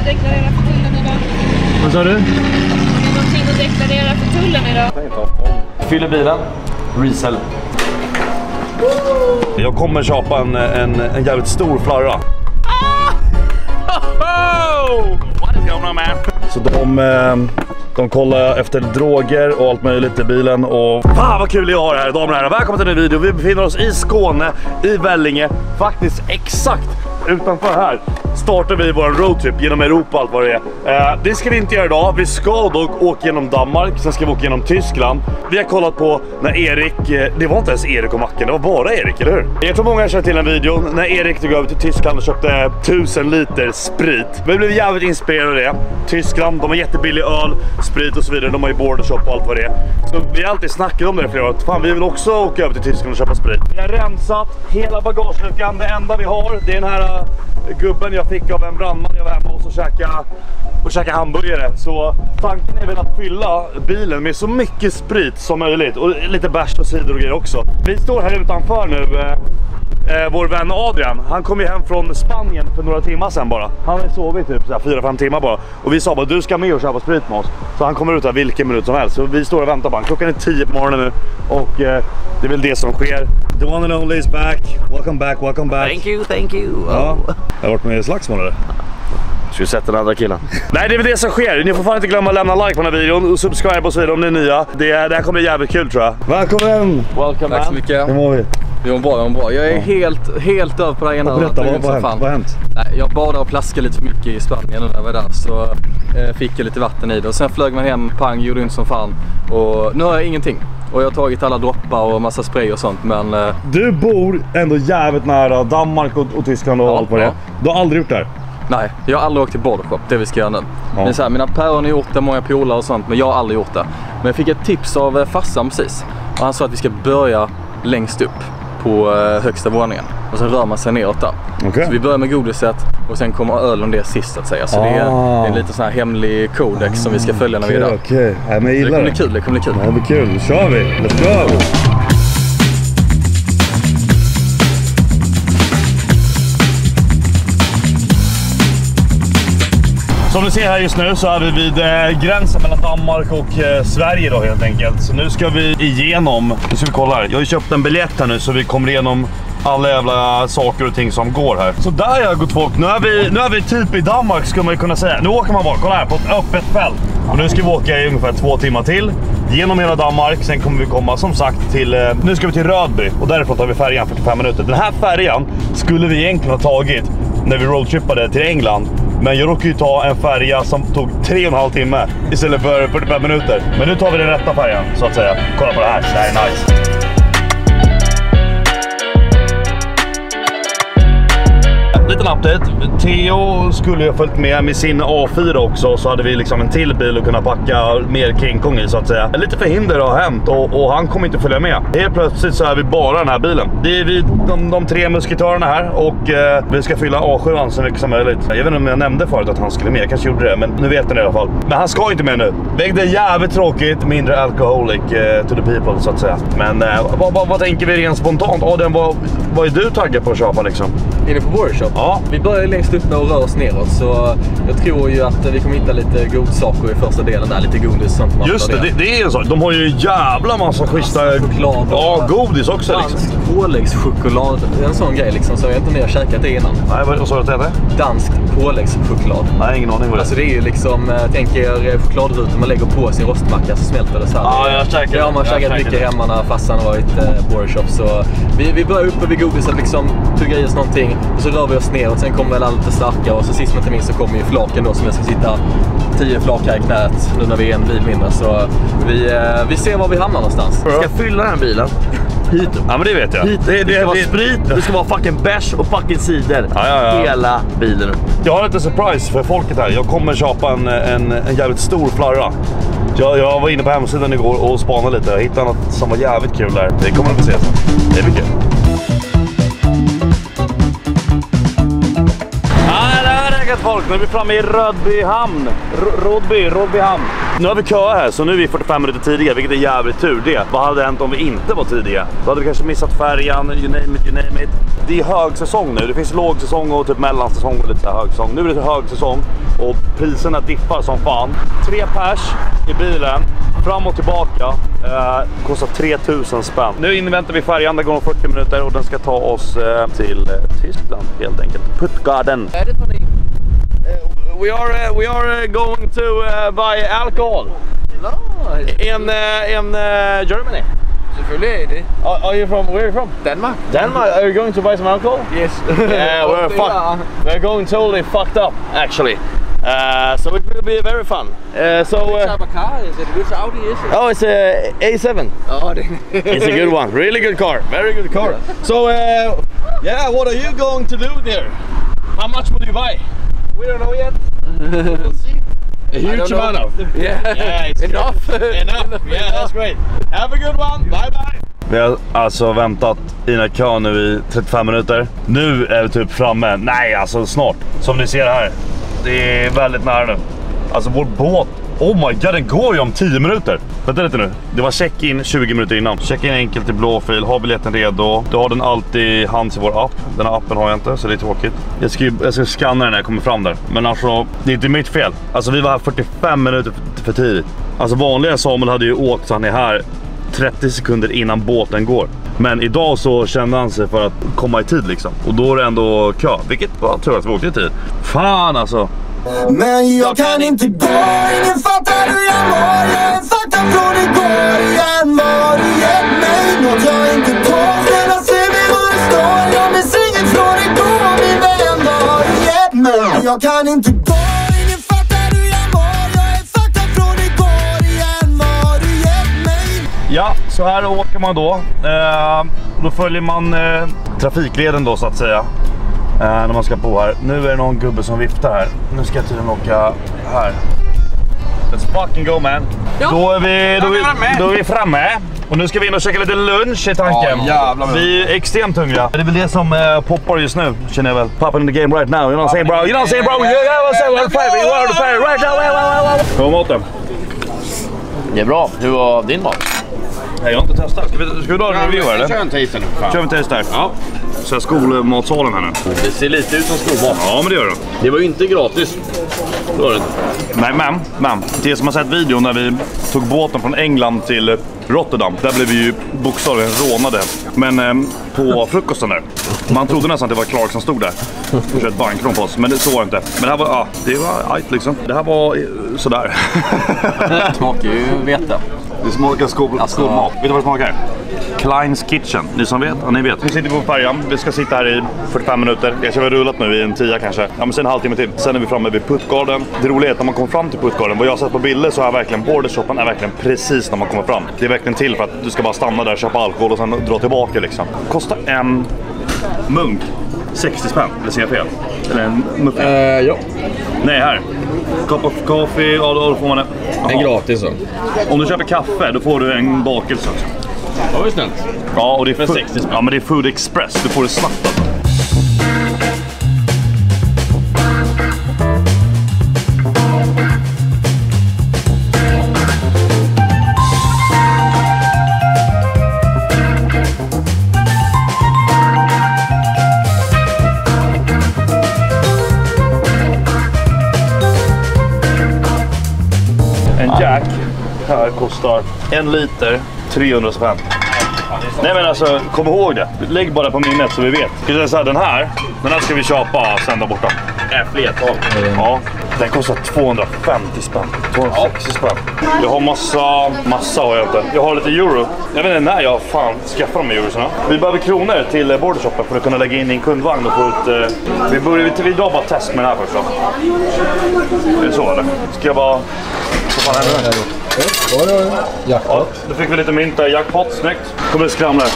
att deklarera för tullen idag? Vad sa du? Har du någonting att deklarera för tullen idag? Fyller bilen. Resell. Jag kommer köpa en jävligt stor flarra. What is going on, man? Så de kollar efter droger och allt möjligt i bilen. Och fan vad kul jag har här, damer och herrar. Välkommen till en ny video. Vi befinner oss i Skåne, i Vellinge. Faktiskt exakt utanför här startar vi vår roadtrip genom Europa, allt vad det är. Det ska vi inte göra idag. Vi ska dock åka genom Danmark, sen ska vi åka genom Tyskland. Vi har kollat på när Erik, det var inte ens Erik och Macken, det var bara Erik, eller hur? Jag tror många känner till en video när Erik tog över till Tyskland och köpte 1000 liter sprit. Vi blev jävligt inspirerade av det. Tyskland, de har jättebillig öl, sprit och så vidare. De har ju bordershop och allt vad det är. Så vi har alltid snackat om det i flera år. Fan, vi vill också åka över till Tyskland och köpa sprit. Vi har rensat hela bagageluckan. Det enda vi har, det är den här gubben jag fick av en brandman jag var hemma och käka hamburgare. Så tanken är väl att fylla bilen med så mycket sprit som möjligt. Och lite bärs och cider och grejer också. Vi står här utanför nu. Vår vän Adrian, han kom ju hem från Spanien för några timmar sedan bara. Han har sovit typ 4-5 timmar bara. Och vi sa bara, du ska med och köpa sprit med oss. Så han kommer ut här vilken minut som helst. Så vi står och väntar på honom. Klockan är 10 på morgonen nu. Och det är väl det som sker. The one and only is back. Welcome back, welcome back. Thank you. Ja, jag har varit med i slagsmål eller? Ska vi sätta den andra killen? Nej, det är väl det som sker. Ni får fan inte glömma att lämna like på den här videon och subscribe och så vidare om ni är nya. Det här kommer bli jävligt kul tror jag. Välkommen! Welcome. Tack så mycket. Hur mår vi? Jag mår bra. Jag är helt över på det här ena. Berätta, vad har hänt? Nej, jag badade och plaskade lite för mycket i Spanien när jag var där. Så fick jag lite vatten i det. Och sen flög man hem, pang, gjorde ont som fan. Och nu har jag ingenting. Och jag har tagit alla droppar och massa spray och sånt, men... Du bor ändå jävligt nära Danmark och Tyskland och allt vad det är. Du har aldrig gjort det här? Nej, jag har aldrig åkt till bordershop, det vi ska göra nu. Ja. Men så här, mina päron har gjort det, många polare och sånt, men jag har aldrig gjort det. Men jag fick ett tips av farsan precis. Och han sa att vi ska börja längst upp på högsta våningen. Och så rör man sig neråt där. Okay. Så vi börjar med godiset och sen kommer ölen det sist att säga. Så det är en lite sån här hemlig kodex som vi ska följa när vi är där. Okej. Men jag gillar det. Det kommer bli kul. Det blir kul. Då kör vi. Let's go! Som ni ser här just nu så är vi vid gränsen mellan Danmark och Sverige då helt enkelt. Så nu ska vi igenom, nu ska vi kolla här. Jag har ju köpt en biljett här nu så vi kommer igenom alla jävla saker och ting som går här. Så där har jag gått folk. Nu är vi typ i Danmark skulle man ju kunna säga. Nu åker man bara, kolla här, på ett öppet fält. Och nu ska vi åka i ungefär 2 timmar till. Genom hela Danmark, sen kommer vi komma som sagt till, nu ska vi till Rödby. Och därifrån tar vi färjan 45 minuter. Den här färjan skulle vi egentligen ha tagit när vi roadtrippade till England. Men jag råkade ju ta en färja som tog 3,5 timme istället för 45 minuter. Men nu tar vi den rätta färjan så att säga. Kolla på det här, det här är nice. Liten update. Theo skulle ju ha följt med sin A4 också. Så hade vi liksom en till bil och kunna packa mer King Kong i så att säga. Lite förhinder har hänt och han kommer inte följa med. Helt plötsligt så är vi bara den här bilen. Det är vi, de 3 musketörerna här. Och vi ska fylla A7 så mycket som möjligt. Jag vet inte om jag nämnde förut att han skulle med. Jag kanske gjorde det, men nu vet ni i alla fall. Men han ska inte med nu. Vägde jävligt tråkigt. Mindre alcoholic to the people så att säga. Men vad tänker vi rent spontant? Adrian, vad är du taggad på att köpa liksom? Inne på Bordershop? Ja. Vi börjar längst upp och rör oss neråt. Så jag tror ju att vi kommer hitta lite godsaker i första delen där. Lite godis och sånt. Just det är så. De har ju jävla massa schyssta choklad. Ja, godis också liksom. Påläggschoklad. En sån grej liksom. Så jag vet inte om ni har käkat det innan. Nej, vad sa du att det är? Dansk påläggschoklad. Nej, ingen aning vad det är. Alltså det är ju liksom, tänk er chokladrutor man lägger på sin rostmacka så smälter det så här. Ja, jag har käkat det. Ja, man har käkat mycket hemma när farsan har varit bordershop. Så vi börjar uppe vid godiset liksom, tugga i oss någonting. Och så rör vi oss ner och sen kommer väl allt lite starkare. Och så sist men inte minst så kommer ju flaken då som jag ska sitta 10 flak här i knät nu när vi är en bil mindre. Så vi ser var vi hamnar någonstans. Vi ska fylla den här bilen. Hit. Ja, men det vet jag. Det ska vara sprit, det ska vara fucking bärs och fucking cider. Ja. Hela bilen. Jag har lite surprise för folket här. Jag kommer köpa en jävligt stor flarra. Jag var inne på hemsidan igår och spanade lite. Jag hittade något som var jävligt kul där. Det kommer att få se sen. Det är mycket. folk, nu är vi framme i Rödby hamn. Rodby hamn. Nu har vi kö här, så nu är vi 45 minuter tidiga, vilket är jävligt tur det. Vad hade hänt om vi inte var tidiga? Då hade vi kanske missat färjan, you name it. Det är högsäsong nu, det finns lågsäsong och typ mellansäsong och lite så här högsäsong. Nu är det högsäsong och priserna diffar som fan. 3 pers i bilen, fram och tillbaka, kostar 3000 spänn. Nu inväntar vi färjan, det går om 40 minuter och den ska ta oss till Tyskland helt enkelt. Puttgarden. We are going to buy alcohol in Germany. Selvfølgelig er det. Where are you from? Danmark. Denmark. Are you going to buy some alcohol? Yes. Yeah, we're going totally fucked up actually. So it will be very fun. Which type of car is it? Which Audi is it? Oh, it's a A7. Oh, It's a good one. Really good car. Very good car. So, yeah, what are you going to do there? How much will you buy? We don't know yet. We'll see. A huge amount of. Yeah, it's enough. Enough. Yeah, that's great. Have a good one. Bye bye. Vi har alltså väntat i den här kön nu i 35 minuter. Nu är vi typ framme. Nej, alltså snart. Som ni ser här. Det är väldigt nära nu. Alltså vår båt. Oh my god, den går ju om 10 minuter. Vänta lite nu. Det var check-in 20 minuter innan. Check-in enkelt i blåfil. Ha biljetten redo. Du har den alltid i hands i vår app. Den här appen har jag inte, så det är tråkigt. Jag ska scanna den när jag kommer fram där. Men alltså, det är inte mitt fel. Alltså vi var här 45 minuter för tidigt. Alltså vanliga Samuel hade ju åkt så han är här 30 sekunder innan båten går. Men idag så kände han sig för att komma i tid liksom. Och då är det ändå kö. Vilket var tur att vi åkte i tid. Fan alltså. Men jag kan inte gå, ingen fattar hur jag mår. Jag är fakta från igår igen. Vad du gett mig, något jag inte tål. Sedan ser vi vad det står. Jag minns inget från igår, min vän. Vad du gett mig. Jag kan inte gå, ingen fattar hur jag mår. Jag är fakta från igår igen. Vad du gett mig. Ja, så här åker man då. Då följer man trafikleden då så att säga. När man ska på här. Nu är det någon gubbe som viftar här. Nu ska jag tydligen åka här. Let's fucking go man. Ja. Då är vi framme. Och nu ska vi in och käka lite lunch i tanken. Vi är extremt hungriga. Det är väl det som poppar just nu, känner jag väl. Popping in the game right now. You know what I'm saying bro? You know what I'm saying bro? You are the fire right now. Hur var maten? Det är bra. Hur var din mat? Nej, jag har inte testat. Ska vi dra en review eller? Kör en taste nu. Kör en taste här. Ja. Så skolmatsalen här nu. Det ser lite ut som skolmat. Ja, men det gör det. Det var ju inte gratis. Det var det inte. Nej, men. Det som har sett videon när vi tog båten från England till Rotterdam. Där blev vi ju bokstavligen rånade. Men på frukosten där. Man trodde nästan att det var Clark som stod där. Och kört bankrån på oss. Men det så var det inte. Men det här var, ja, det var ajt liksom. Det här var sådär. Det smakar ju vete. Det smakar skolmat. Vet du vad det smakar? Klein's Kitchen. Ni som vet? Ja, ni vet. Vi sitter på färjan. Vi ska sitta här i 45 minuter. Jag ska ha rullat nu i en 10 kanske. Ja, men sen en halvtimme till. Sen är vi framme vid Puttgarden. Det roliga är att när man kommer fram till Puttgarden, vad jag har sett på bilder så är verkligen bordershoppen är verkligen precis när man kommer fram. Det är verkligen till för att du ska bara stanna där, köpa alkohol och sen dra tillbaka liksom. Kostar en munk 60 spänn. Eller ser jag fel? Eller en muffin? Ja. Nej, här. Cup of coffee, ja då får man det. En gratis så. Om du köper kaffe, då får du en bakelse också. Det var ju snällt. Ja, och det är 60 spänn. Ja, men det är Food Express. Du får det snabbt alltså. En Jack här kostar 1 liter 300 spänn. Nej men alltså, kom ihåg det. Lägg bara på minnet så vi vet. Ska jag säga den här ska vi köpa sen där borta. Flertal. Ja, den kostar 250 spänn. 260 spänn. Jag har massa har jag inte. Jag har lite euro. Jag vet inte när jag skaffar de eurosarna. Vi behöver kronor till bordershoppen för att kunna lägga in i en kundvagn och få ut... Vi drar bara test med den här först då. Är det så eller? Ska jag bara... Vad fan händer det? Jackpot. Då fick vi lite mynt där. Jackpot, snyggt. Kommer det skramla.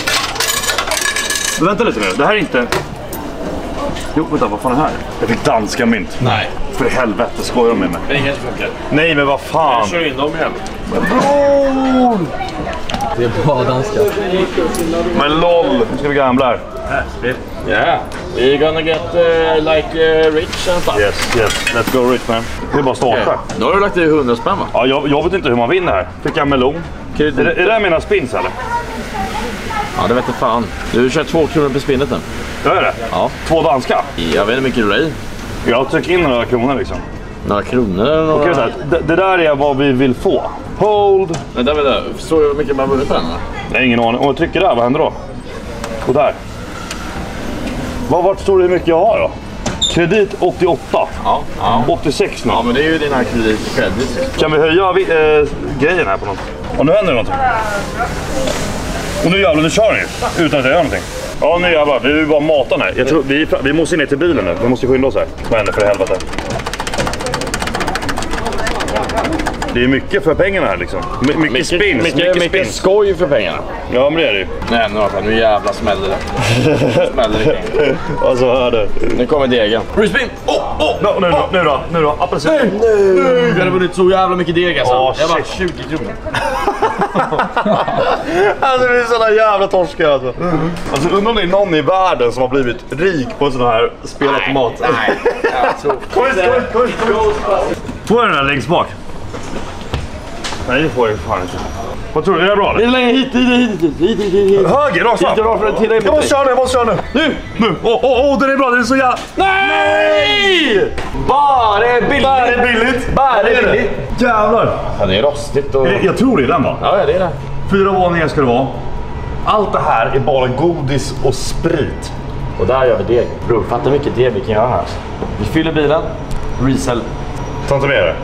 Vänta lite nu. Det här är inte... Jo, vänta, vad fan är det här? Jag fick danska mynt. Nej. För helvete, skojar de med mig? Det är inget som funkar. Nej, men vad fan. Jag kör in dem igen. Bror! Det är bra danska. Men lol, nu ska vi gambla här. Yeah, we're gonna get rich and stuff. Yes, let's go rich man. Det är bara starta. Nu har du lagt i 100 spänn va? Ja, jag vet inte hur man vinner här. Fick jag melon. Är det där mina spins eller? Ja, det vet jag fan. Du kör 2 kronor på spinnet nu. Gör det? Ja. 2 danska? Jag vet inte hur mycket du är i. Jag trycker in några kronor liksom. Några kronor eller några... Okej, det där är vad vi vill få. Hold. Nej, där vet jag. Förstår du hur mycket man har vunnit den? Jag har ingen aning. Om jag trycker där, vad händer då? Och där. Vart står det hur mycket jag har då? Kredit 88. Ja. 86 nu. Ja, men det är ju dina kredit. Kan vi höja grejen här på något? Och nu händer det någonting. Och nu jävlar, nu kör ni utan att jag gör någonting. Ja, nu jävlar. Vi vill bara mata här. Jag tror vi måste ner till bilen nu. Vi måste skynda oss här. Vad händer för helvete? Det är mycket för pengarna här liksom. Mycket spins. Mycket skoj för pengarna. Ja, men det är det ju. Nej, nu jävla smäller det. Smäller det kring. Alltså, hör du. Nu kommer degen. Respin! Nu då. Apelsin. Nej! Vi hade vunnit så jävla mycket deg alltså. Jag var 20 kronor. Alltså det är sådana jävla torskar alltså. Alltså undrar om det är någon i världen som har blivit rik på sådana här spelautomat. Nej. Kom hit. Får jag den här längst bak? Nej, det får jag fan inte. Vad tror du? Är det bra eller? Det är längre hit. Höger, rakt fram. Jag måste köra nu. Nu. Åh, den är bra. Den är så jävla... Nej! Bara billigt. Jävlar. Ja, det är rostigt och... Jag tror det är den va? Ja, det är det. 4 våningar ska det vara. Allt det här är bara godis och sprit. Och där gör vi deg. Bror, fatta mycket deg vi kan göra här. Vi fyller bilen. Resell. Ta inte med det.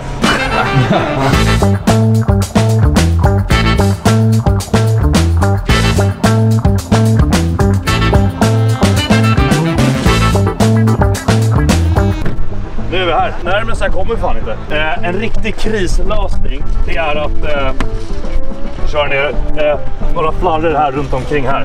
Nu är vi här. Närmast här kommer vi fan inte. En riktig krislösning det är att köra ner några flarror här runt omkring här.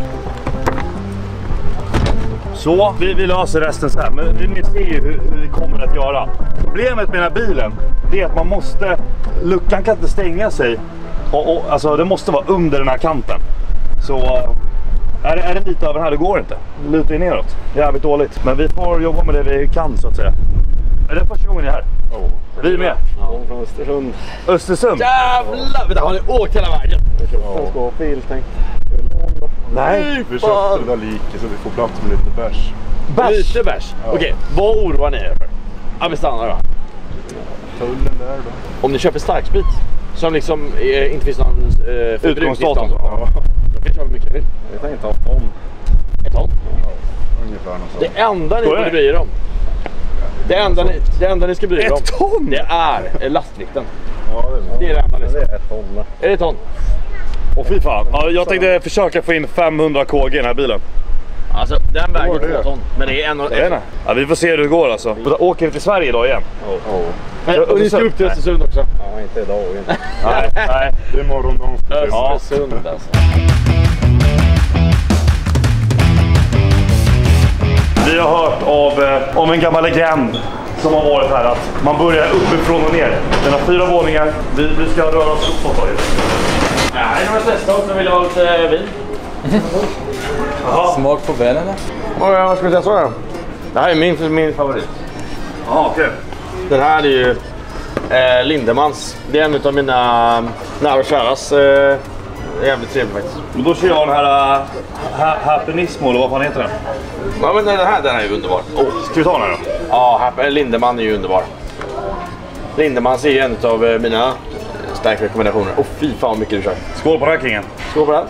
Så, vi löser resten sen. Men ni ser ju hur vi kommer att göra. Problemet med den här bilen det är att man måste... Luckan kan inte stänga sig. Alltså det måste vara under den här kanten. Så är det lite över här, det går inte. Lutar neråt. Jävligt dåligt. Men vi får jobba med det vi kan så att säga. Är det första gången ni är här? Vi är med. Ja, från Östersund. Östersund? Jävlar! Vänta, har ni åkt hela vägen? Jag ska ha bil tänkt. Nej! Vi köpte det där liket så vi får plats med lite bärs. Lite bärs? Ja. Okej, vad oroar ni er för? Ja, vi stannar då. Tullen där då. Om ni köper starksprit som liksom inte finns någon utgångsdatum. Ja. Då kan ni köpa mycket vill. Jag tänkte ta ett ton. Ett ton? Ja, ungefär något sånt. Det enda ni borde bry er om. Det enda ni ska bry er om. Ett ton? Det är lastvikten. Ja, Det är det enda ni ska. Det är ett ton. Är det ett ton? Åh fy fan. Ja, jag tänkte försöka få in 500 kg i den här bilen. Alltså, den väger 2 ton. Men det är en och en. Ja, vi får se hur det går alltså. Åker vi till Sverige idag igen? Och ni ska upp till Östersund också? Ja, inte idag. Inte. Nej. Det är morgondagen. Östersund alltså. Vi har hört om en gammal legend som har varit här att man börjar uppifrån och ner. Den har 4 våningar. Vi ska röra oss uppåt. Nej, de flesta som vill ha lite vin. Smak på vännen eller? Vad ska vi säga så här? Det här är min favorit. Ja, okej. Den här är ju Lindemans. Det är en av mina nära och käras. Jävligt trevlig faktiskt. Men då kör jag den här Happinissimo eller vad fan heter den? Ja, men den här är ju underbar. Ska vi ta den här då? Ja, Lindeman är ju underbar. Lindemans är ju en av mina starka rekommendationer. Och fy fan vad mycket du kör. Skål på den här kingen. Skål på den.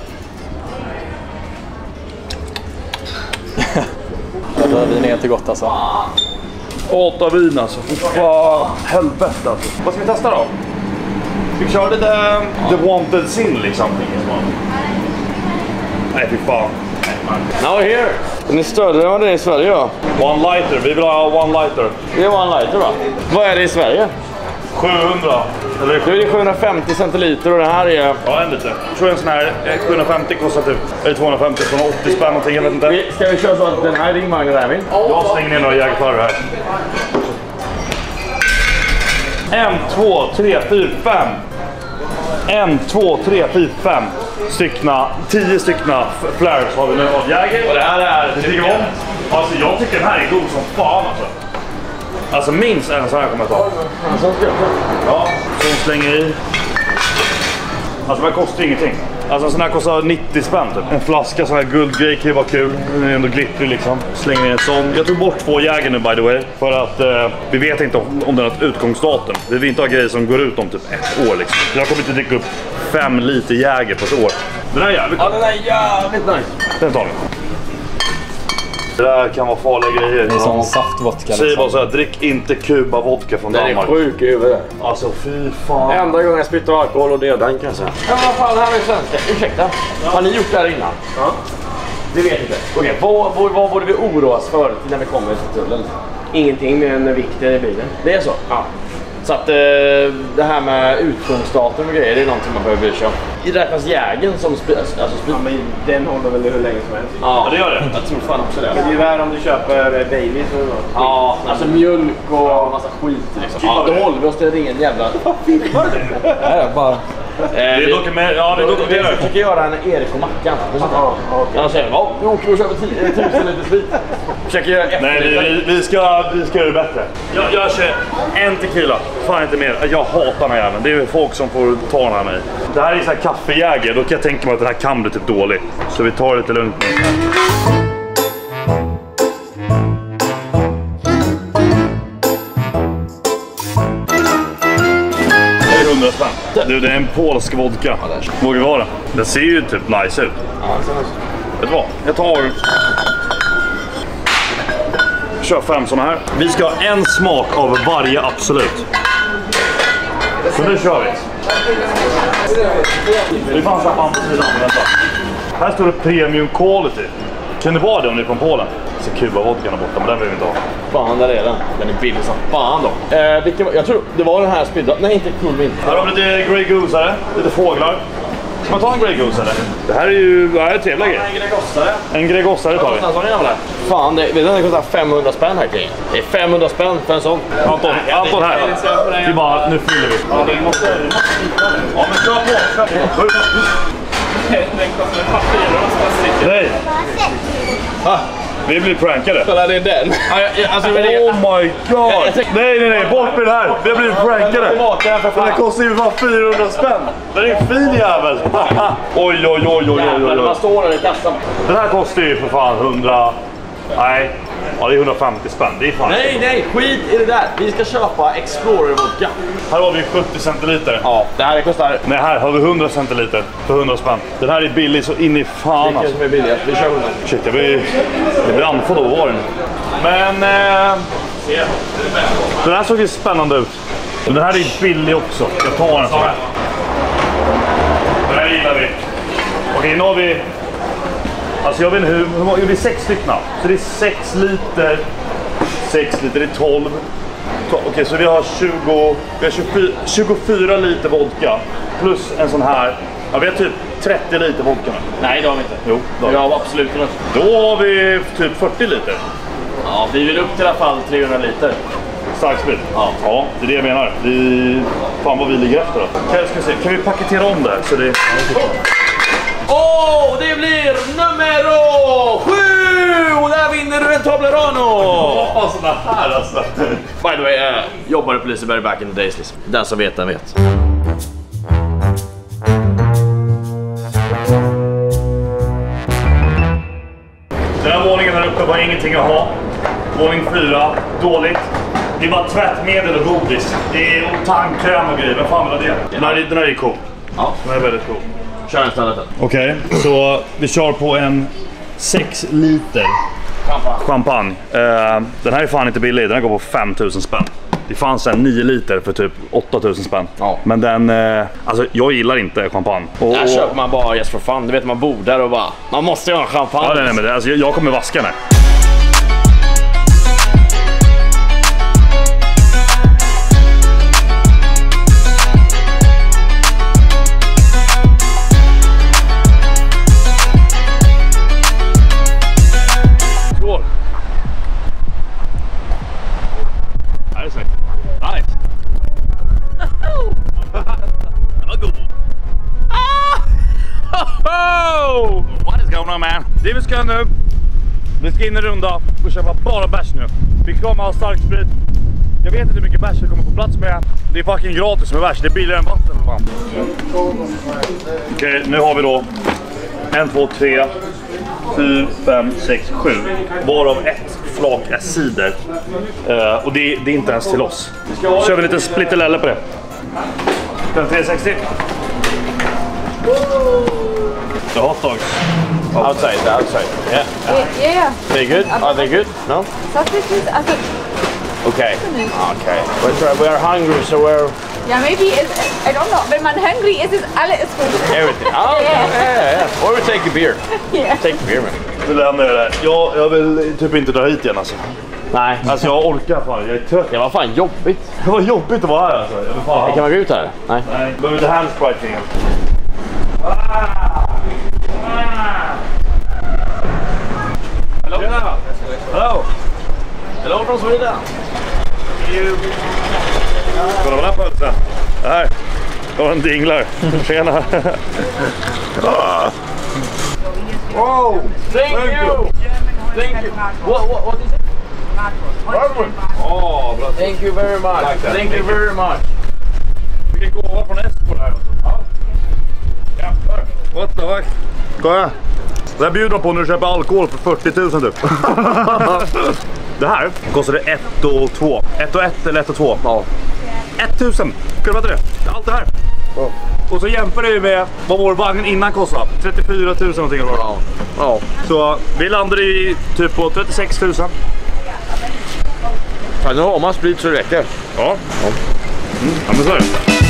Då är vi inte gott alltså. 8 vin alltså. Vad helvete alltså. Vad ska vi testa då? Ska vi köra lite The Wanted Sin liksom? Nej fy fan. Now here. Den är större än det är i Sverige ja. One lighter, vi vill ha one lighter. Det är one lighter va? Vad är det i Sverige? 700. Eller Det är 750 centiliter och det här är... ja, en liter. Jag tror en sån här 750 kostar typ. Eller 250, 280 spänn någonting, jag vet inte. Ska vi köra så att den här är ringvagnen där, Emil? Jag stänger ner några jägarförare här. 1, 2, 3, 4, 5. 1, 2, 3, 4, 5 styckna, 10 styckna flares har vi nu av Jäger. Och det här är... Det tycker vi om. Alltså jag tycker den här är god som fan alltså. Alltså minst en sån här kommer jag ta. Ja, så hon slänger i. Alltså det kostar ingenting. Alltså en sån här kostar 90 spänn typ. En flaska sån här guldgrej kan ju vara kul. Den är ändå glittrig liksom. Slänger in en sån. Jag tog bort 2 Jäger nu by the way. För att vi vet inte om den har ett utgångsdatum. Vi vill inte ha grejer som går ut om typ 1 år liksom. Jag kommer inte dricka upp 5 liter Jäger på ett år. Den här är jävligt Ja, den är jävligt nice. Den tar vi. Det där kan vara farliga grejer. Det är som saftvodka. Säg bara så här, drick inte Cuba vodka från Danmark. Den är sjuk i huvudet. Alltså fy fan. Enda gången jag spyttar alkohol och det är den kanske. Ja, vad fan, här är svenska. Ursäkta. Har ni gjort det här innan? Ja. Det vet inte. Okej, vad borde vi oroa oss för när vi kommer till tullen? Ingenting med en vikter i bilen. Det är så? Ja. Så att det här med utgångsdatum och grejer, det är någonting man behöver bry sig om. I räknas jägen som Ja, men den håller väl hur länge som helst. Ja, det gör det. Jag tror fan också det. Men det är ju värre om du köper Baileys och Ja, alltså mjölk och massa skit liksom. Ja, då håller vi oss till ren jävla... Vad filmar du? Nej, bara... Det är dokumenterat. Ja, det är dokumenterat. Jag försöker göra en Erik och Mackan. Han säger, ja, vi åker och köper 1000 liter sprit. Försöker göra Nej, vi ska göra det bättre. Jag kör en tequila, fan inte mer. Jag hatar den här jäveln. Det är folk som får ta den här med. Det här är så här kaffejäger, då kan jag tänka mig att den här kan bli typ dålig. Så vi tar det lite lugnt med den här. Du, det är en polsk vodka. Vågar vi ha den? Den ser ju typ nice ut. Vet du vad? Jag kör 5 såna här. Vi ska ha en smak av varje absolut. Så nu kör vi. Det fanns här på andra sidan. Vänta. Här står det premium quality. Kan det vara det om ni är från Polen? Så Cuba-vodkan är borta, men den vill vi inte ha. Fan, där är den. Den är billig som fan då. Jag tror det var den här spydda. Nej, inte cool mint. Här har vi lite Grey Goose här. Lite fåglar. Ska man ta en Grey Goose eller? Det här är ju trevliga grejer. En gregossare. En gregossare tar vi. Fan, den kostar 500 spänn här kring. Det är 500 spänn för en sån. Anton här. Vi bara, nu fyller vi. Ja, men kör på. Den kostar papper. Nej. Vi blir prankade. Kolla, det är den. Oh my god. Nej, bort med det här. Vi blir prankade. Den här kostar ju bara 400 spänn. Den är en fin jävel. Oj. Man står där i kassan. Den här kostar ju för fan 100... Nej. Ja, det är 150 spänn. Det är fan. Nej, skit i det där. Vi ska köpa Explorer-vodka. Här har vi 70 centiliter. Ja, det här kostar... Nej, här har vi 100 centiliter för 100 spänn. Den här är billig så in i fan. Det som är billigast. Vi kör 100. Shit, jag blir andfådd av åren. Men... den här såg ju spännande ut. Den här är billig också. Jag tar en sån här. Den här gillar vi. Okej, nu har vi... Alltså jag vet inte hur många... Det är 6 stycken. Så det är 6 liter. 6 liter, det är 12. Okej, så vi har 24 liter vodka. Plus en sån här. Ja, vi har typ 30 liter vodka nu. Nej, det har vi inte. Jo, vi har absolut inte. Då har vi typ 40 liter. Ja, vi vill upp till i alla fall 300 liter. Starksprit? Ja, det är det jag menar. Fan vad vi ligger efter då. Kan vi paketera om det här? Så det... Det blir nummer 7! Och där vinner du en Toblerone! Sådana här alltså. By the way, jobbade på Liseberg back in the days liksom. Den som vet, den vet. Den här våningen här uppe var ingenting att ha. Våning 4, dåligt. Det är bara tvättmedel och godis. Det är tandkräm och grejer. Vad fan var det? Den här är cool. Ja. Den är väldigt cool. Kör en standard. Okej, så vi kör på en 6 liter champagne. Den här är fan inte billig. Den här går på 5000 spänn. Det fanns en 9 liter för typ 8000 spänn. Ja. Men den, alltså jag gillar inte champagne. Där köper man bara just for fun. Du vet, man bor där och bara, man måste ju ha champagne. Ja, nej, men det, alltså, jag kommer vaska den här. What is going on, man? Det vi ska nu. Vi ska in i runda. och köpa bara bärs nu. Vi kommer ha stark sprit. Jag vet inte hur mycket bärs vi kommer på plats med. Det är fucking gratis med bärs. Det är billigare än vatten för fan. Okej, nu har vi då 1, 2, 3, 4, 5, 6, 7. Varav ett flak är cider. Och det är inte ens till oss. Kör vi lite splitterlälle på det. 360. The hot dogs. Outside. Yeah. They good? Are they good? No? Sausages, also, Okay. We are hungry, so we're ja, maybe, I don't know, wenn man hungry ist alles gut. everything. Oh, yeah. Or we take a beer. Yeah. Take a beer, man. Vi lämnar det där. Jag vill typ inte dra hit igen alltså. Nej. Alltså jag orkar fan, jag är trött. Det var fan jobbigt. Det var jobbigt att vara här alltså. Fan. Kan man gå ut här? Nej. Nej, behöver inte handsprite igen. Hello. Hello. Hello from Sweden. Kolla vad den här pölsen. Här. Kolla en dinglar. Tjena. Oh, thank you. Thank you. What is it? Åh, bra. Thank you very much. Thank you very much. Vilken gåva från Espo här. Jävlar. What the fuck? Kolla. Det här bjuder de på när du köper alkohol för 40 000 typ. Det här kostade 1 och 2. 1 och 1 eller 1 och 2. Ja. 1000. Kan du veta det? Allt det här. Ja. Och så jämför det med vad vår vagn innan kostade. 34 000 någonting. Ja. Ja. Så vi landade i typ på 36 000. Ja, nu har man sprit så det räcker. Ja. Ja, men så är det.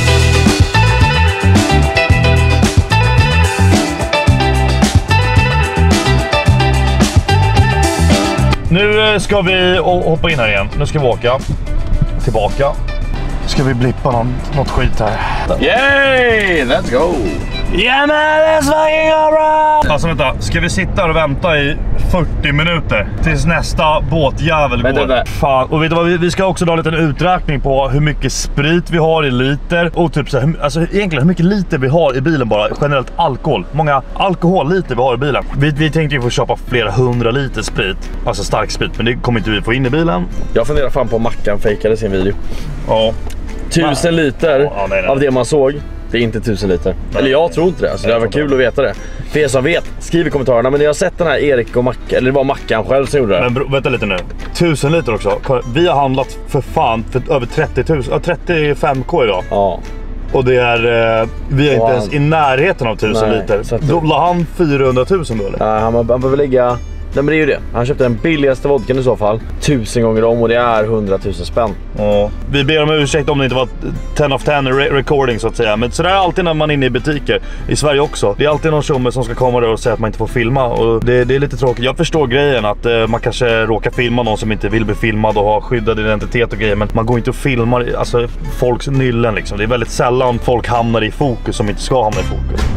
Nu ska vi hoppa in här igen. Nu ska vi åka tillbaka. Ska vi blippa något skit här. Yay! Let's go! Yeah man, let's fucking go bro! Alltså vänta, ska vi sitta och vänta i 40 minuter tills nästa båtjävel går? Fan, och vet du vad, vi ska också dra en liten uträkning på hur mycket sprit vi har i liter. Och typ så här, alltså egentligen hur mycket liter vi har i bilen bara, generellt alkohol. Många alkoholliter vi har i bilen. Vi tänkte ju få köpa flera 100 liter sprit, alltså stark sprit, men det kommer inte vi få in i bilen. Jag funderar fan på Mackan fejkade sin video. Ja. 1000 liter nej. av det man såg. Det är inte 1000 liter. Eller jag tror inte det. Alltså, det var kul att veta det. För er som vet, skriv i kommentarerna. Men jag har sett den här Erik och Mackan. Eller det var Mackan själv som gjorde det. Men vänta lite nu. 1000 liter också. Vi har handlat för fan för över 30 000. 35k idag. Ja. Och det är... vi är inte ens i närheten av 1000 liter. Så då la han 400 000 då eller? Ja, han behöver lägga... Nej, men det är ju det. Han köpte den billigaste vodkan i så fall 1000 gånger om och det är 100 000 spänn. Ja. Vi ber om ursäkt om det inte var 10 of 10 recording så att säga. Men så där är alltid när man är inne i butiker. I Sverige också. Det är alltid någon tjomme som ska komma där och säga att man inte får filma. Och det är lite tråkigt. Jag förstår grejen att man kanske råkar filma någon som inte vill bli filmad och ha skyddad identitet och grejer. Men man går inte och filmar alltså, folks nyllen liksom. Det är väldigt sällan folk hamnar i fokus som inte ska hamna i fokus.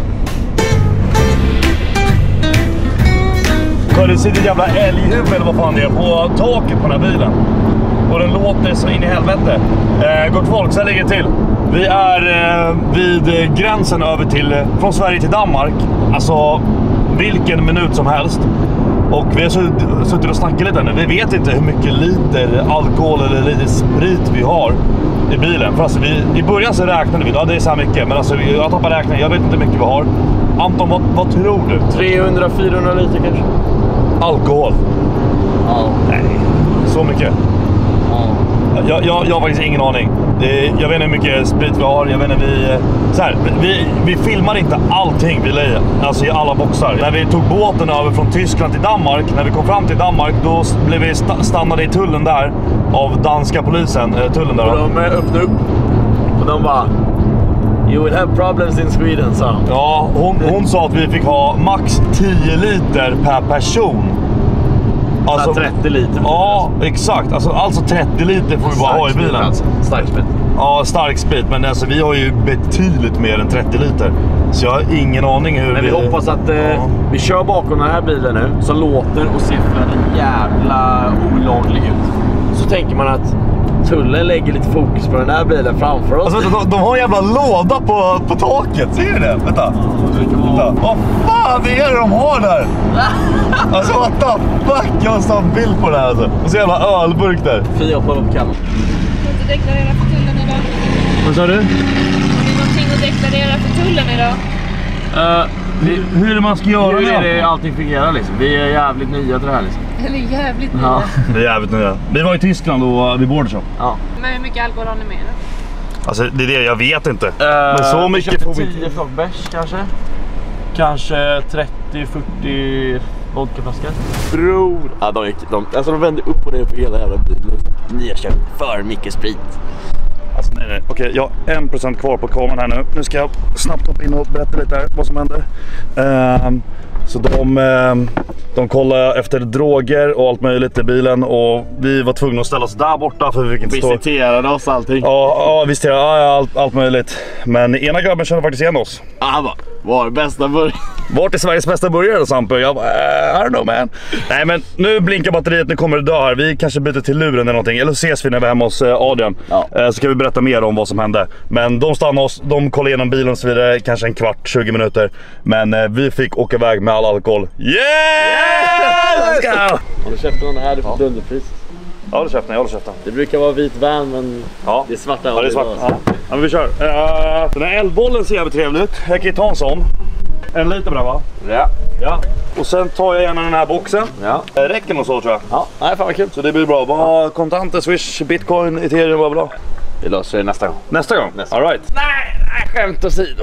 Det sitter ett jävla älghuvud eller vad fan det är på taket på den här bilen. Och den låter så in i helvete. Gott folk, så här ligger det till. Vi är vid gränsen över till, från Sverige till Danmark. Alltså vilken minut som helst. Och vi har suttit och snackat lite nu. Vi vet inte hur mycket liter alkohol eller liter sprit vi har i bilen. För alltså i början så räknade vi, ja det är så här mycket. Men alltså jag tappar räkningen, jag vet inte hur mycket vi har. Anton, vad tror du? 300-400 liter kanske. Alkohol? Ja. Nej, så mycket. Ja. Jag har faktiskt ingen aning. Jag vet inte hur mycket sprit vi har. Jag vet inte, vi filmar inte allting vi lägger. Alltså i alla boxar. När vi tog båten över från Tyskland till Danmark. När vi kom fram till Danmark, då blev vi stannade i tullen där. Av danska polisen. Tullen där. Och de öppnade upp. Och de bara... You will have problems in Sweden, sa han. Ja, hon sa att vi fick ha max 10 liter per person. Alltså 30 liter. Ja, exakt. Alltså 30 liter får vi bara ha i bilen. Alltså. Stark sprit. Ja, stark sprit. Men alltså, vi har ju betydligt mer än 30 liter. Så jag har ingen aning hur men vi hoppas att vi kör bakom den här bilen nu. Som låter och ser för en jävla olaglig ut. Så tänker man att tullen lägger lite fokus på den här bilen framför oss. Alltså, de har en jävla låda på taket, ser du det? Vänta. Vad fan är det de har där? Alltså what the fuck, jag måste ha en bild på det här alltså. Och så jävla ölburk där. 4 på upp kan. Får inte deklarera för tullen idag. Vad sa du? Har ni någonting att deklarera för tullen idag? Hur är det man ska göra Nu är det allting fungerar liksom. Vi är jävligt nya till det här liksom. Eller jävligt nya. Ja. Vi är jävligt nya. Vi var i Tyskland och vid Bordershop. Ja. Men hur mycket alkohol har ni med er? Alltså det är det, jag vet inte. Men så mycket får vi inte. 10 flock bärs kanske. Kanske 30-40 vodkaflaskor. Bror! Ja, de vände upp och ner på hela jävla bilen. Ni har köpt för mycket sprit. Alltså nej. Okej, jag har 1% kvar på kameran här nu. Nu ska jag snabbt hoppa in och berätta lite här vad som händer. Så de kollade efter droger och allt möjligt i bilen och vi var tvungna att ställa oss där borta för vi fick inte stå. Visiterade oss allting. Ja, visiterade allt möjligt. Men ena grabben kände faktiskt igen oss. Han bara, var bästa burgare. Vart är Sveriges bästa burgare, Sampe? Jag bara, I don't know man. Nej men nu blinkar batteriet, nu kommer det dö här. Vi kanske byter till luren eller någonting. Eller så ses vi när vi är hemma hos Adrian. Ja. Så kan vi berätta mer om vad som hände. Men de stannade oss, de kollade igenom bilen och så vidare. Kanske en kvart, 20 minuter. Men vi fick åka iväg med all alkohol. Yes! Har du köpt den här? Du får dunderpris. Ja, du köpte den, jag håller köpten. Det brukar vara vit van, men ja. Det är svarta. Ja, det är svart. Ja, men vi kör. Den här eldbollen ser jävligt trevlig ut. Jag kan ju ta en sån. En liter bra, va? Ja. Och sen tar jag gärna den här boxen. Ja. Räcker nog så tror jag. Ja, nej, fan vad kul. Så det blir bra. Vad kontanter, Swish, Bitcoin, Ethereum, vad bra. Vi löser det nästa gång. Nästa gång? All right. Nej, skämt åsido.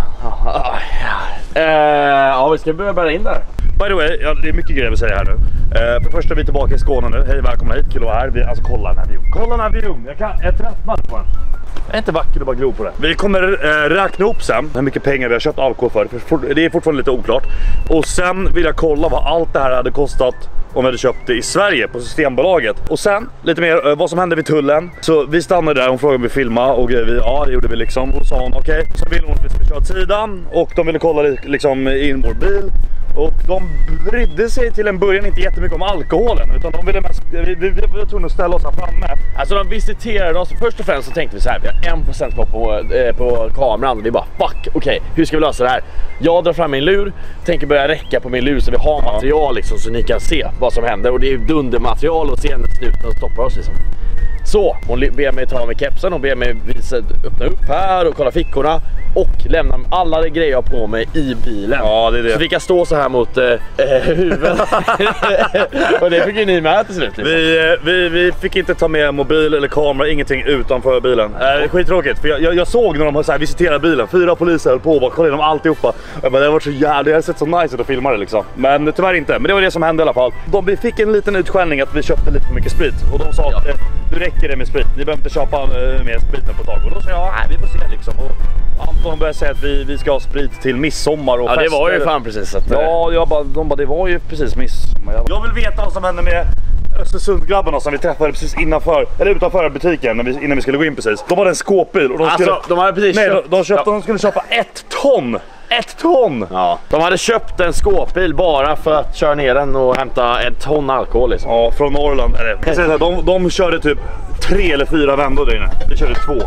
Ja, vi ska börja in där. By the way, det är mycket grejer vi säger här nu. För det första är vi tillbaka i Skåne nu. Hej, välkomna hit. Kul att vara här. Alltså kolla den här viewn. Kolla den här viewn. Jag tröttnade på den. Det är inte vackert att bara glo på det. Vi kommer räkna upp sen hur mycket pengar vi har köpt alkohol för. Det är fortfarande lite oklart. Och sen vill jag kolla vad allt det här hade kostat om vi hade köpt det i Sverige på Systembolaget. Och sen lite mer vad som hände vid tullen. Så vi stannade där, hon frågade om vi filmade och ja, det gjorde vi liksom. Och sa hon okej. Så ville hon att vi skulle köra sidan och de ville kolla liksom in vår bil. Och de brydde sig till en början inte jättemycket om alkoholen, utan de ville mest, vi var tvungna att ställa oss här framme. Alltså de visiterade oss, först och främst så tänkte vi så här, vi har 1% på kameran. Vi bara, fuck, okej, hur ska vi lösa det här? Jag drar fram min lur, tänker börja räcka på min lur så vi har material liksom, så ni kan se vad som händer. Och det är dundermaterial och sen snuten stoppar oss liksom. Så, hon ber mig ta med kepsen och ber mig öppna upp här och kolla fickorna och lämna alla de grejer jag har på mig i bilen. Ja, det är det. Så vi kan stå så här mot huvudet. Och det fick ju ni med till slut. Liksom. Vi fick inte ta med mobil eller kamera, ingenting utanför bilen. Det är skittråkigt, för jag såg när de så här visiterade bilen. 4 poliser höll på och bara kollade igenom alltihopa. Jag bara, det har varit så jävla, det har sett så nice ut att filma det liksom. Men tyvärr inte, men det var det som hände i alla fall. Vi fick en liten utskällning att vi köpte lite för mycket sprit. Och de sa att nu räcker det med sprit, ni behöver inte köpa mer sprit på ett tag. Och då sa jag, nej vi får se liksom. Och Anton började säga att vi ska ha sprit till midsommar och fester. Det var ju fan precis att, de bara, det var ju precis midsommar. Jag vill veta vad som hände med Östersundgrabbarna som vi träffade precis utanför butiken innan vi skulle gå in precis. De hade en skåpbil och de hade precis de skulle köpa 1 ton. 1 ton! Ja. De hade köpt en skåpbil bara för att köra ner den och hämta 1 ton alkohol liksom. Ja, från Norrland. De körde typ 3 eller 4 vändor där inne. Vi körde 2.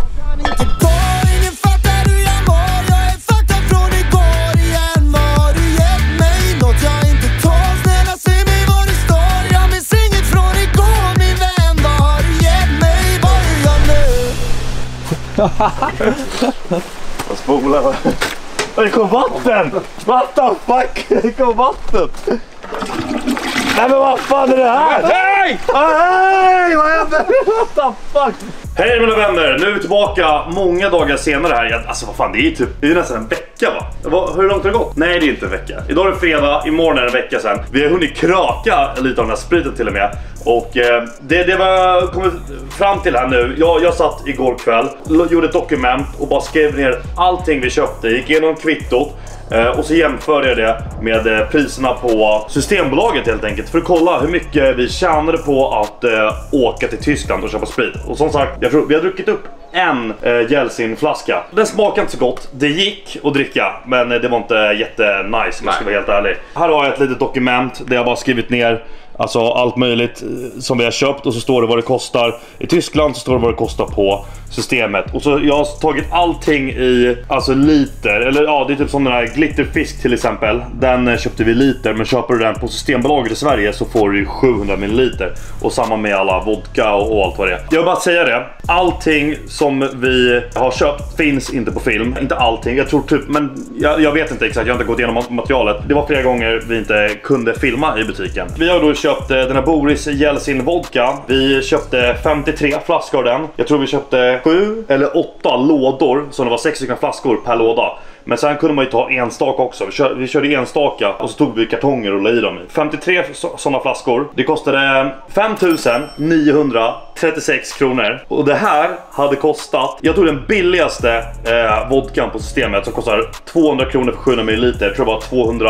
Jag spolar. Det kom vatten! What the fuck? Det kom vatten! Nej men vad fan är det här? Hej! Hej! Vad händer? What the fuck? Hej mina vänner, nu är vi tillbaka många dagar senare här. Alltså vad fan, det är ju nästan en vecka va? Hur långt har det gått? Nej det är inte en vecka. Idag är det fredag, imorgon är det en vecka sedan. Vi har hunnit kraka lite av den här spriten till och med. Och det var kommit fram till här nu. Jag satt igår kväll, gjorde ett dokument och bara skrev ner allting vi köpte. Gick igenom kvittot. Och så jämförde jag det med priserna på Systembolaget helt enkelt. För att kolla hur mycket vi tjänade på att åka till Tyskland och köpa sprit. Och som sagt, jag tror vi har druckit upp en Jeltsin-flaska. Den smakade inte så gott. Det gick att dricka, men det var inte jättenice om jag ska vara helt ärlig. Här har jag ett litet dokument där jag bara skrivit ner Alltså allt möjligt som vi har köpt, och så står det vad det kostar. I Tyskland så står det vad det kostar på systemet. Och så jag har tagit allting i alltså liter, eller ja, det är typ som den här glitterfisk till exempel. Den köpte vi liter, men köper du den på Systembolaget i Sverige så får du 700 ml. Och samma med alla vodka och allt vad det är. Jag vill bara säga det, allting som vi har köpt finns inte på film. Inte allting, jag tror typ, men jag vet inte exakt, jag har inte gått igenom materialet. Det var flera gånger vi inte kunde filma i butiken. Vi har då köpt den här Boris Jeltsin vodka. Vi köpte 53 flaskor av den. Jag tror vi köpte 7 eller 8 lådor, så det var 6 stycken flaskor per låda. Men sen kunde man ju ta enstaka också. Vi körde enstaka och så tog vi kartonger och la i dem i. 53 sådana flaskor. Det kostade 5 936 kronor. Och det här hade kostat, jag tror den billigaste vodkan på systemet som kostar 200 kronor för 700 ml. Jag tror det var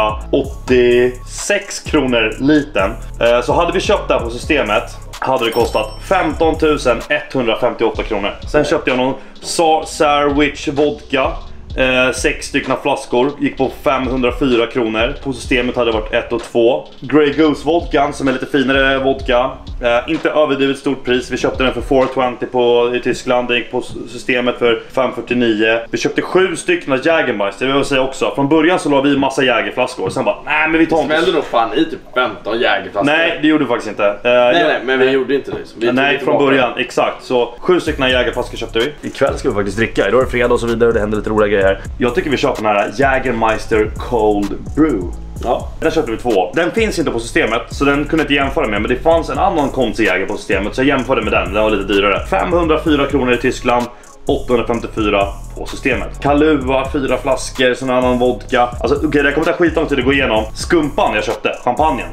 286 kronor liten. Så hade vi köpt det här på systemet hade det kostat 15 158 kronor. Sen köpte jag någon Sarwich vodka. 6 stycken flaskor, gick på 504 kronor. På systemet hade det varit 1 och 2. Grey Goose vodkan som är lite finare vodka, inte överdrivet stort pris. Vi köpte den för 420 i Tyskland. Det gick på systemet för 549. Vi köpte 7 stycken Jägermeister, det vill säga också. Från början så la vi massa Jägerflaskor. Sen bara, nej men vi tar inte. Vi smällde nog fan i typ 15 Jägerflaskor. Nej, det gjorde vi faktiskt inte. Nej, men vi gjorde inte det. Nej, från början, exakt. Så 7 stycken Jägerflaskor köpte vi. Ikväll ska vi faktiskt dricka. Idag är det fredag och så vidare och det händer lite roliga grejer här. Jag tycker vi köper den här Jägermeister Cold Brew. Ja. Den köpte vi 2. Den finns inte på systemet så den kunde inte jämföra med. Men det fanns en annan konstig Jäger på systemet så jag jämförde med den. Den var lite dyrare. 504 kronor i Tyskland, 854 på systemet. Kahlua, 4 flaskor, sån annan vodka. Alltså okej, det kommer ta skitlång tid att gå igenom. Skumpan jag köpte, champagnen,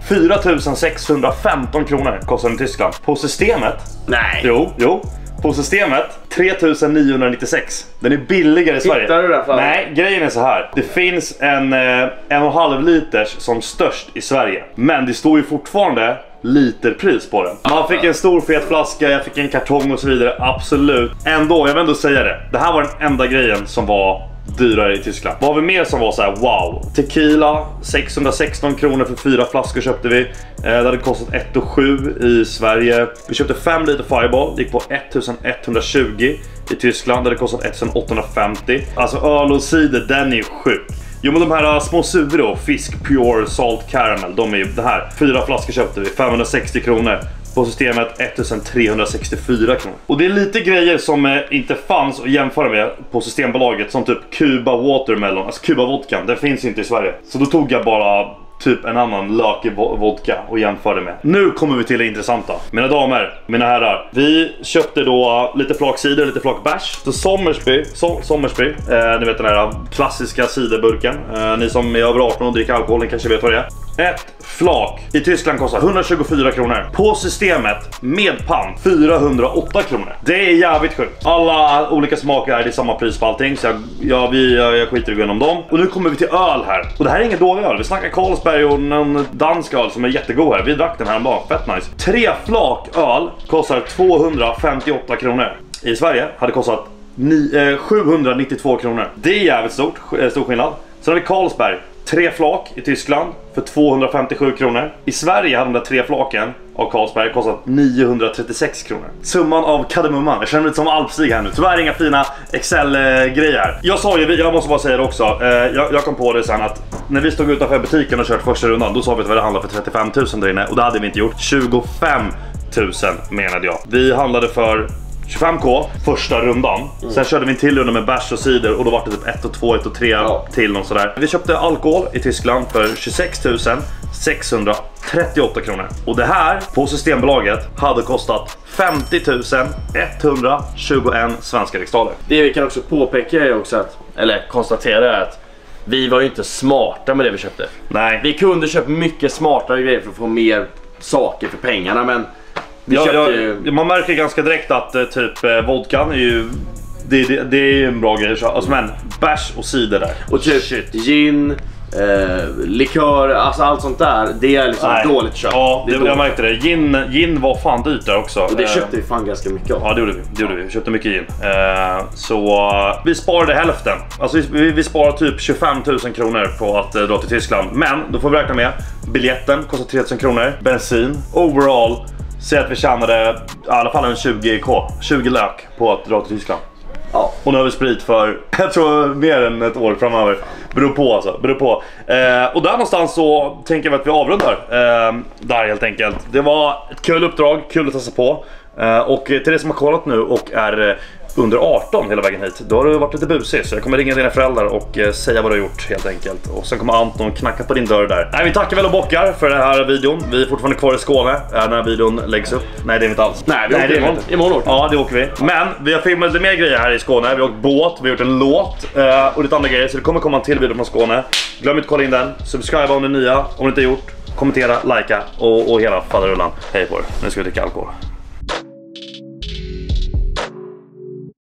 4615 kronor kostar den i Tyskland. På systemet? Nej. Jo. På systemet 3996. Den är billigare i Sverige. Hittar du den? Nej, grejen är så här. Det finns en 1,5 liters som störst i Sverige. Men det står ju fortfarande literpris på den. Man fick en stor fet flaska, jag fick en kartong och så vidare. Absolut. Ändå, jag vill ändå säga det. Det här var den enda grejen som var dyrare i Tyskland. Vad har vi mer som var så här wow? Tequila, 616 kronor för 4 flaskor köpte vi. Det hade kostat 1 och 7 i Sverige. Vi köpte 5 liter Fireball, det gick på 1120 i Tyskland. Det hade kostat 1850. Alltså öl och cider, den är ju sjuk. Jo, men de här små suver då, Fisk Pure Salt Caramel, de är ju det här. 4 flaskor köpte vi, 560 kronor. På systemet 1364 kronor. Och det är lite grejer som inte fanns att jämföra med på Systembolaget, som typ Cuba Watermelon, alltså Cuba vodkan, den finns inte i Sverige. Så då tog jag bara typ en annan lökig vodka och jämförde med. Nu kommer vi till det intressanta. Mina damer, mina herrar, vi köpte då lite flakcider, lite flakbärs. Så Sommersby, ni vet den här klassiska ciderburken. Ni som är över 18 och dricker alkohol, ni kanske vet vad det är. Ett flak i Tyskland kostar 124 kronor. På systemet med pann 408 kronor. Det är jävligt sjukt. Alla olika smaker är det samma pris på allting. Så jag skiter i att gå igenom dem. Och nu kommer vi till öl här. Och det här är ingen dålig öl. Vi snackar Carlsberg och någon dansk öl som är jättegod här. Vi drack den här bara, fett nice. 3 flak öl kostar 258 kronor. I Sverige hade kostat 792 kronor. Det är jävligt stor skillnad. Sen har vi Carlsberg. 3 flak i Tyskland för 257 kronor. I Sverige hade de där 3 flaken av Carlsberg kostat 936 kronor. Summan av kardemumman. Jag känner mig lite som Alpstig här nu. Tyvärr inga fina Excel-grejer. Jag sa ju, jag måste bara säga det också. Jag kom på det sen att när vi stod utanför butiken och kört första rundan, då sa vi att det handlade för 35 000 där inne. Och det hade vi inte gjort. 25 000 menade jag. Vi handlade för 25k första rundan. Sen körde vi en till runda med bärs och cider. Och då var det typ 1 och 2, 1 och 3 till någon sådär. Vi köpte alkohol i Tyskland för 26 638 kronor. Och det här på Systembolaget hade kostat 50 121 svenska riksdaler. Det vi kan också påpeka är också att, eller konstatera är att vi var ju inte smarta med det vi köpte. Nej. Vi kunde köpa mycket smartare grejer för att få mer saker för pengarna, men man märker ganska direkt att typ vodkan är ju det är en bra grej. Alltså, men bärs och cider där. Och typ gin, likör, alltså allt sånt där, det är liksom dåligt köpt. Ja, jag märkte det. Gin var fan dyrt där också. Och det köpte vi fan ganska mycket av. Ja, det gjorde vi. Vi köpte mycket gin. Så vi sparade hälften. Alltså vi sparade typ 25 000 kronor på att dra till Tyskland. Men då får vi räkna med biljetten kostar 3 000 kronor. Bensin, overall, säg att vi tjänade i alla fall en 20 lök på att dra till Tyskland. Ja. Och nu har vi sprit för, jag tror, mer än ett år framöver. Beror på alltså, beror på. Och där någonstans så tänker vi att vi avrundar där helt enkelt. Det var ett kul uppdrag, kul att testa på. Och till det som har kollat nu och är under 18 hela vägen hit, då har du varit lite busig. Så jag kommer ringa dina föräldrar och säga vad du har gjort helt enkelt. Och sen kommer Anton knacka på din dörr där. Nej, vi tackar väl och bockar för den här videon. Vi är fortfarande kvar i Skåne när videon läggs upp. Nej, det är inte alls. Nej, det är imorgon. Ja, det åker vi. Men vi har filmat lite mer grejer här i Skåne. Vi har åkt båt, vi har gjort en låt och lite andra grejer. Så det kommer komma en till video från Skåne. Glöm inte att kolla in den. Subscribe om du är nya, om du inte gjort. Kommentera, likea och hela faderullan. Hej på er. Nu ska vi dricka alkohol.